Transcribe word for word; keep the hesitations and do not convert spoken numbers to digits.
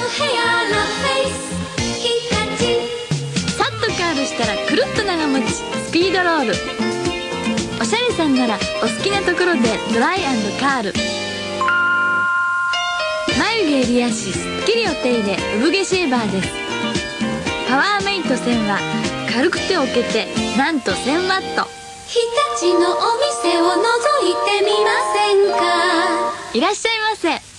ヘアのフェイス日立。 さっとカールしたらくるっと長持ちスピードロール。おしゃれさんならお好きなところでドライ&カール。眉毛襟足すっきりお手入れ産毛シェーバーです。パワーメイトせんは軽くておけてなんとせんワット。 日立のお店を覗いてみませんか。 いらっしゃいませ。